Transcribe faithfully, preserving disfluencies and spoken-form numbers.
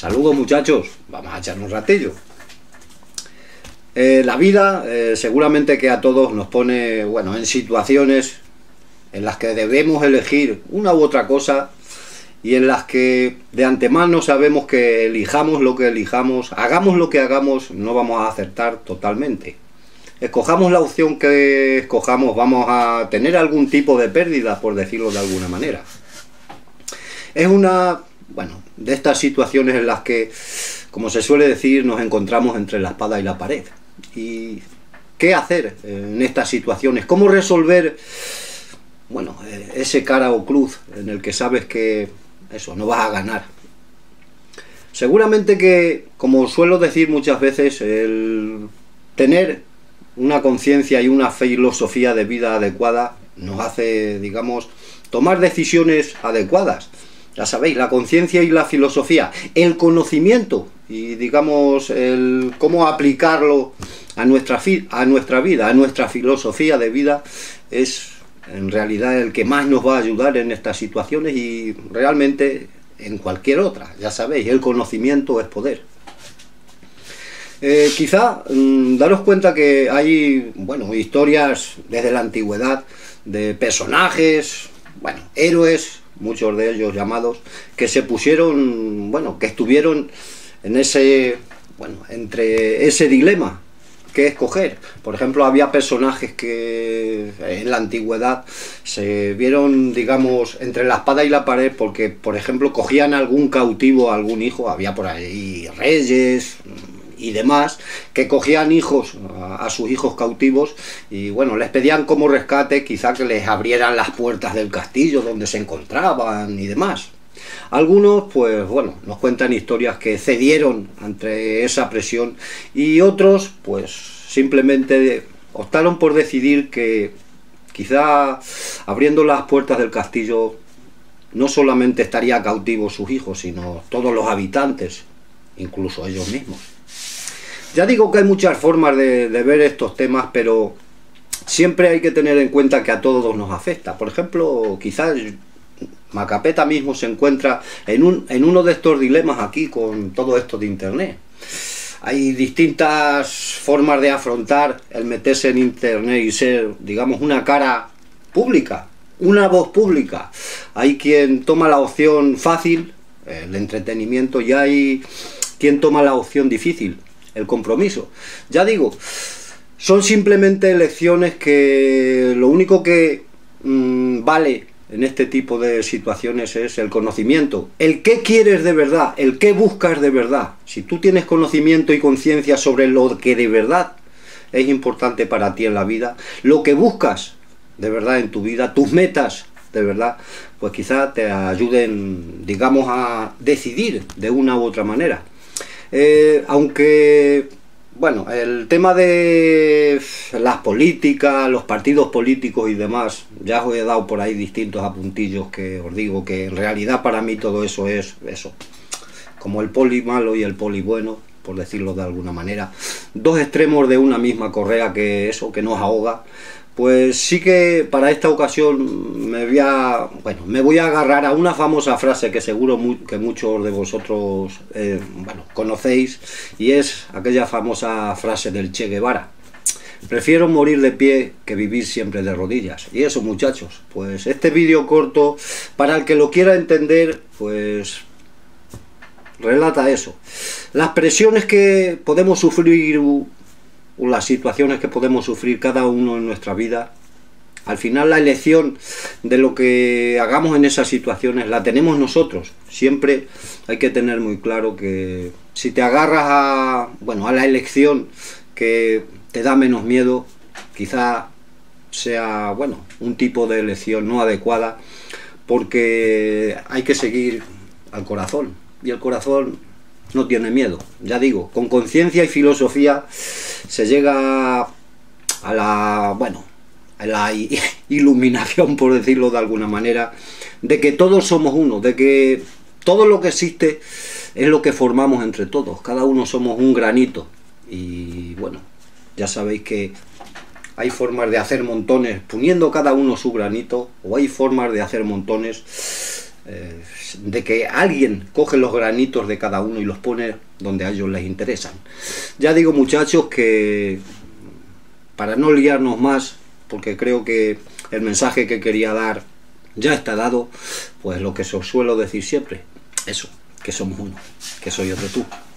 Saludos muchachos, vamos a echar un ratillo. Eh, la vida eh, seguramente que a todos nos pone, bueno, en situaciones en las que debemos elegir una u otra cosa y en las que de antemano sabemos que elijamos lo que elijamos, hagamos lo que hagamos, no vamos a acertar totalmente. Escojamos la opción que escojamos, vamos a tener algún tipo de pérdida, por decirlo de alguna manera. Es una, bueno, de estas situaciones en las que, como se suele decir, nos encontramos entre la espada y la pared. ¿Y qué hacer en estas situaciones? ¿Cómo resolver, bueno, ese cara o cruz en el que sabes que eso, no vas a ganar? Seguramente que, como suelo decir muchas veces, el tener una conciencia y una filosofía de vida adecuada nos hace, digamos, tomar decisiones adecuadas. Ya sabéis, la conciencia y la filosofía, el conocimiento y, digamos, el cómo aplicarlo a nuestra, a nuestra vida, a nuestra filosofía de vida, es en realidad el que más nos va a ayudar en estas situaciones y realmente en cualquier otra. Ya sabéis, el conocimiento es poder. Eh, quizá mmm, daros cuenta que hay, bueno, historias desde la antigüedad de personajes, bueno, héroes, muchos de ellos llamados, que se pusieron, bueno, que estuvieron en ese, bueno, entre ese dilema que escoger. Por ejemplo, había personajes que en la antigüedad se vieron, digamos, entre la espada y la pared porque, por ejemplo, cogían algún cautivo, algún hijo, había por ahí reyes y demás, que cogían hijos, a, a sus hijos cautivos, y bueno, les pedían como rescate quizá que les abrieran las puertas del castillo donde se encontraban y demás. Algunos, pues bueno, nos cuentan historias que cedieron ante esa presión y otros, pues simplemente optaron por decidir que quizá abriendo las puertas del castillo no solamente estaría cautivos sus hijos, sino todos los habitantes, incluso ellos mismos. Ya digo que hay muchas formas de, de ver estos temas, pero siempre hay que tener en cuenta que a todos nos afecta. Por ejemplo, quizás Macapeta mismo se encuentra en, un, en uno de estos dilemas aquí con todo esto de internet. Hay distintas formas de afrontar el meterse en internet y ser, digamos, una cara pública, una voz pública. Hay quien toma la opción fácil, el entretenimiento, y hay quien toma la opción difícil, el compromiso. Ya digo, son simplemente elecciones que lo único que mmm, vale en este tipo de situaciones es el conocimiento, el qué quieres de verdad, el qué buscas de verdad. Si tú tienes conocimiento y conciencia sobre lo que de verdad es importante para ti en la vida, lo que buscas de verdad en tu vida, tus metas de verdad, pues quizá te ayuden, digamos, a decidir de una u otra manera. Eh, aunque, bueno, el tema de las políticas, los partidos políticos y demás, ya os he dado por ahí distintos apuntillos que os digo que en realidad para mí todo eso es eso, como el poli malo y el poli bueno, por decirlo de alguna manera, dos extremos de una misma correa que eso, que nos ahoga. Pues sí que para esta ocasión me voy a, bueno, me voy a agarrar a una famosa frase que seguro mu que muchos de vosotros eh, bueno, conocéis, y es aquella famosa frase del Che Guevara: prefiero morir de pie que vivir siempre de rodillas. Y eso, muchachos, pues este vídeo corto, para el que lo quiera entender, pues relata eso. Las presiones que podemos sufrir, las situaciones que podemos sufrir cada uno en nuestra vida, al final la elección de lo que hagamos en esas situaciones la tenemos nosotros. Siempre hay que tener muy claro que si te agarras a, bueno, a la elección que te da menos miedo, quizá sea, bueno, un tipo de elección no adecuada, porque hay que seguir al corazón, y el corazón no tiene miedo. Ya digo, con conciencia y filosofía se llega a la, bueno, a la iluminación, por decirlo de alguna manera, de que todos somos uno, de que todo lo que existe es lo que formamos entre todos, cada uno somos un granito. Y bueno, ya sabéis que hay formas de hacer montones poniendo cada uno su granito, o hay formas de hacer montones eh, de que alguien coge los granitos de cada uno y los pone donde a ellos les interesan. Ya digo, muchachos, que para no liarnos más, porque creo que el mensaje que quería dar ya está dado, pues lo que os suelo decir siempre, eso, que somos uno, que soy otro tú.